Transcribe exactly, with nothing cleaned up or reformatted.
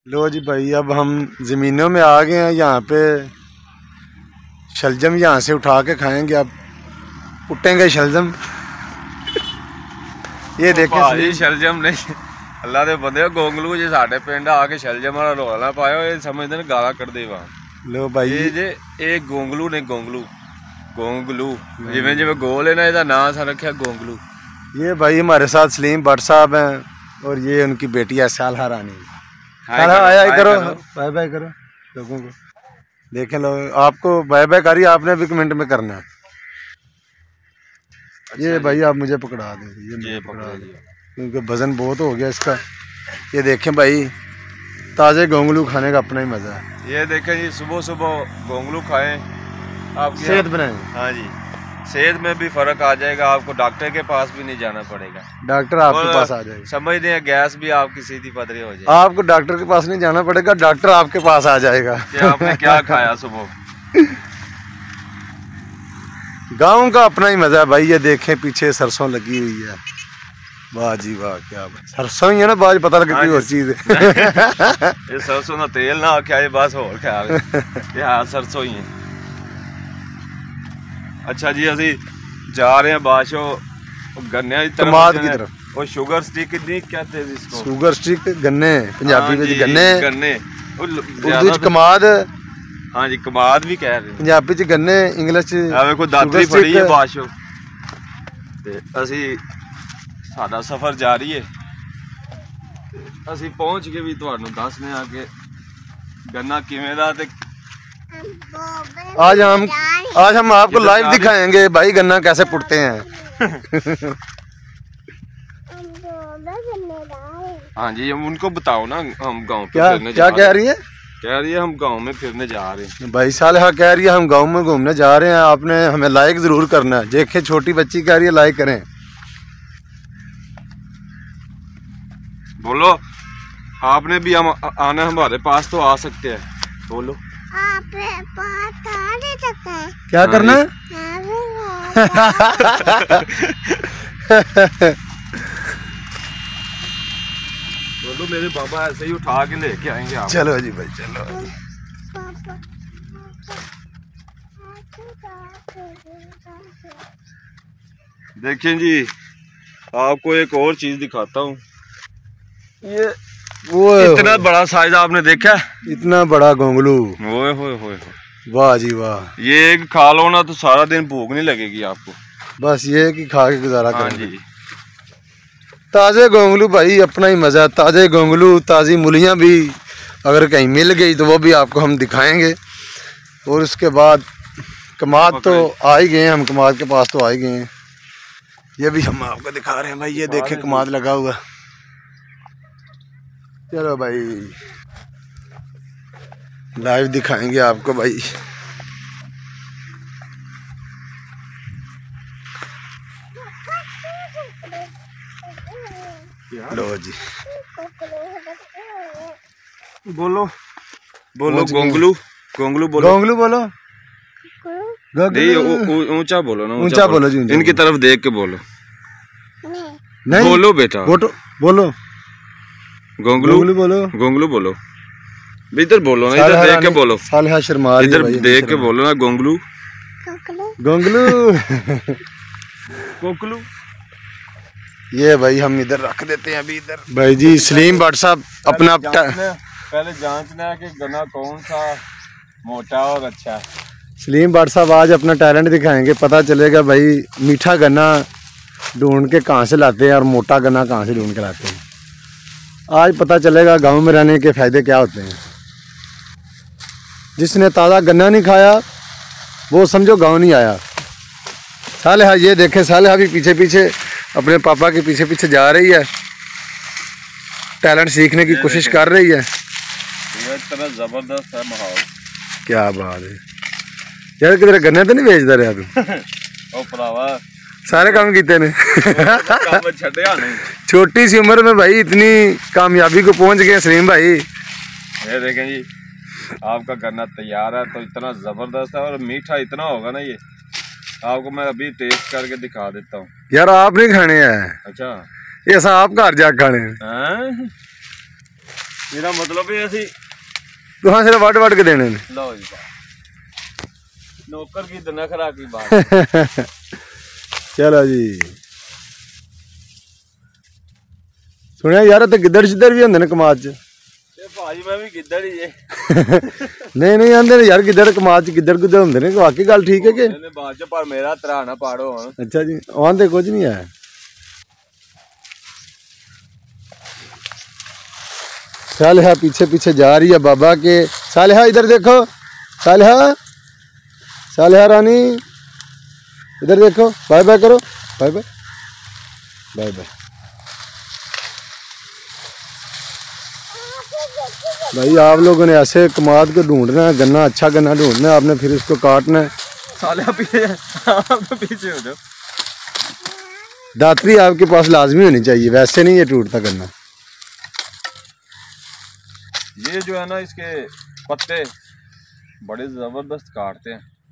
लो जी भाई, अब हम ज़मीनों में आ गए हैं। यहाँ पे शलजम यहाँ से उठा के खाएंगे। अब उठेंगे शलजम। ये देखें शलजम नहीं, अल्लाह दे बंदे गोंगलू जी साडे पिंड आके शलजम वाला रोला पाया, ये समझते ने गाला कट दे। लो भाई, ये जे एक गोंगलू ने गोंगलू गोंगलू जिवें जिवें गोल है ना, इसका नाम सा रखा गोंगलू। ये भाई हमारे साथ सलीम भट्ट साहब हैं और ये उनकी बेटी है सालहा रानी। आया करो, बाय बाय करो लोगों को। देखें लोग, आपको बाय बाय करिए, आपने भी कमेंट में करना है। अच्छा, ये भाई आप मुझे पकड़ा दें, ये मुझे पकड़ा दें क्योंकि वजन बहुत हो गया इसका। ये देखें भाई, ताज़े गोंगलू खाने का अपना ही मज़ा है। ये देखें जी, सुबह सुबह गोंगलू खाएं, आपकी सेहत बनाएं। हाँ जी, सेहत में भी फर्क आ जाएगा, आपको डॉक्टर के पास भी नहीं जाना पड़ेगा। डॉक्टर आपके पास आ जाएगा। समझते हैं, गैस भी आपकी सीधी पतरी हो जाएगी। आपको डॉक्टर के पास नहीं जाना पड़ेगा, डॉक्टर आपके पास आ जाएगा। कि आपने क्या खाया सुबह। गांव का अपना ही मजा है भाई। ये देखें पीछे सरसों लगी हुई है। वाह जी वाह, क्या बात। सरसों ही है ना, बाद पता लगे कोई और चीज है। ये सरसों का तेल ना आख्या, ये बस होर ख्याल ये हाँ सरसों ही है। अच्छा जी, असी जा रहे हैं बाशो गन्ने की तरफ, कमाद की तरफ। और शुगर स्टिक नहीं कहते इसको, शुगर स्टिक गन्ने पंजाबी में गन्ने, गन्ने उर्दू च कमाद। हाँ जी, कमाद भी कह रहे हैं पंजाबी च गन्ने, इंग्लिश च आवे कोई दातरी पड़ी है बाशो। ते असी साडा सफर जारी है, असी पहुंच के भी तुहानू दसने आ के गन्ना किवें दा। ते आज हम आज हम आपको लाइव दिखाएंगे भाई गन्ना कैसे पुटते हैं। हाँ जी, हम उनको बताओ ना, हम गांव पे क्या फिरने क्या कह रही है कह रही है हम गांव में फिरने जा रहे हैं। भाई सालहा कह रही है हम गांव में घूमने जा रहे हैं, आपने हमें लाइक जरूर करना है। देखे छोटी बच्ची कह रही है लाइक करें। बोलो, आपने भी हम आना, हमारे पास तो आ सकते हैं। बोलो आप पास आ सकते हैं। क्या करना है? बोलो, मेरे बाबा ऐसे ही उठा के लेके आएंगे आप। चलो जी भाई, चलो। देखें जी, आपको एक और चीज दिखाता हूँ। ये वो इतना बड़ा साइज आपने देखा? इतना बड़ा गोंगलू। ओए होए होए, वाह जी वाह। ये एक खा लो ना तो सारा दिन भूख नहीं लगेगी आपको। बस ये कि खा के गुजारा हाँ करें। जी, ताज़े गोंगलू भाई अपना ही मज़ा। ताज़े गोंगलू, ताज़ी मूलियाँ भी अगर कहीं मिल गई तो वो भी आपको हम दिखाएंगे। और उसके बाद कमाद तो आ ही गए हैं, हम कमाद के पास तो आ ही गए हैं। ये भी हम आपको दिखा रहे हैं भाई। ये देखे कमाद लगा हुआ। चलो भाई, लाइव दिखाएंगे आपको भाई। लो जी, बोलो बोलो गोंगलू गोंगलू बोलो, गोंगलू बोलो। नहीं, ऊंचा बोलो ना, ऊंचा बोलो जी। इनकी तरफ देख के बोलो। नहीं बोलो बेटा, बोलो गोंगलू बोलो, गोंगलू बोलो। इधर बोलो ना, इधर देख के बोलो। सालहा शर्मा, इधर देख के बोलो ना, गोंगलू गोंगलू गोंगलू। ये भाई हम इधर रख देते हैं अभी। इधर भाई जी सलीम भट्ट साहब अपना पहले जांचना है कि गन्ना कौन सा मोटा और अच्छा है। सलीम भट्ट साहब आज अपना टैलेंट दिखाएंगे। पता चलेगा भाई मीठा गन्ना ढूंढ के कहाँ से लाते हैं और मोटा गन्ना कहाँ से ढूंढ के लाते हैं। आज पता चलेगा गांव में रहने के फायदे क्या होते हैं। जिसने ताज़ा गन्ना नहीं खाया वो समझो गांव नहीं आया। सालहा, ये देखे सालहा भी पीछे पीछे अपने पापा के पीछे पीछे जा रही है, टैलेंट सीखने की कोशिश कर रही है। ये इतना जबरदस्त है माहौल। क्या बात है यार, किधर गन्ने तो नहीं बेचता रहा तू? ओ भरावा, सारे काम कीते ने। काम छड्या नहीं। छोटी सी उम्र में भाई इतनी कामयाबी को पहुंच गए सलीम भाई। ये देखें जी, आपका गन्ना तैयार है तो इतना जबरदस्त है और मीठा इतना होगा ना, ये आपको मैं अभी टेस्ट करके दिखा देता हूँ। यार आप नहीं खाने हैं? अच्छा, ये सब आप घर जा खाने हैं। मेरा मतलब है ਅਸੀਂ तुहां सिर्फ वट वट के देने ने लो जी नौकर की नखरा की बात चलो जी सुनिया यार ते गिद्दड़ शिद्दड़ भी होंदे ने कमाद च ते भाई मैं भी गिद्दड़ ही है नहीं नहीं आंदे ने यार गिद्दड़ कमाद च गिद्दड़ गुद्दड़ होंदे ने वाकई गल ठीक है कि मैंने बाद च पर मेरा तराना पाड़ो हुन अच्छा जी आंदे कुछ नहीं है सालिहा पीछे पीछे जा रही है बाबा के सालिहा इधर देखो सालिहा सालिहा रानी इधर देखो बाय बाय करो बाय बाय बाय बाय भाई आप लोगों ने ऐसे कमाद को ढूंढना है गन्ना अच्छा गन्ना ढूंढना है आपने फिर इसको काटना है सालिहा पीछे आप पीछे हो जाओ दातरी आपके पास लाजमी होनी चाहिए वैसे नहीं ये टूटता गन्ना ये जो है ना इसके पत्ते बड़े जबरदस्त काटते हैं